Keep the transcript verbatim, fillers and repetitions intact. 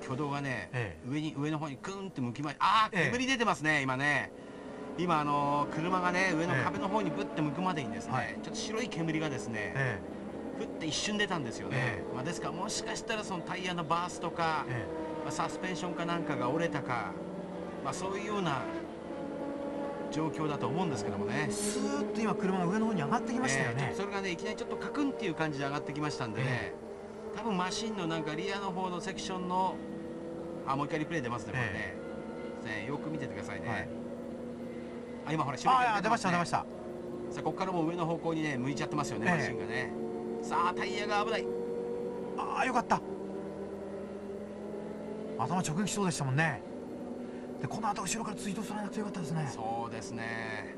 挙動がね、 ええ、 上に上の方にクーンって向きまして、ああ煙出てますね、ええ、今ね。今あのー、車がね上の壁の方にぶって向くまでにですね、ええ、ちょっと白い煙がですね、ええ、ふって一瞬出たんですよね、ええ、まあですからもしかしたらそのタイヤのバースとか、ええ、まあ、サスペンションかなんかが折れたか、まあ、そういうような状況だと思うんですけどもね。 スーッと今車が上の方に上がってきましたよね、 えー、それがねいきなりちょっとカクンっていう感じで上がってきましたんでね、えー、多分マシンのなんかリアの方のセクションの、あ、もう一回リプレイ出ますね、これね、えー、よく見ててくださいね、はい、あ、今ほら白い煙出てますね。 出ました、出ました。 さあここからもう上の方向にね向いちゃってますよね、えー、マシンがね。さあタイヤが危ない。 ああ、よかった。頭直撃しそうでしたもんね。でこの後後ろから追突されなくてよかったですね。 そうですね。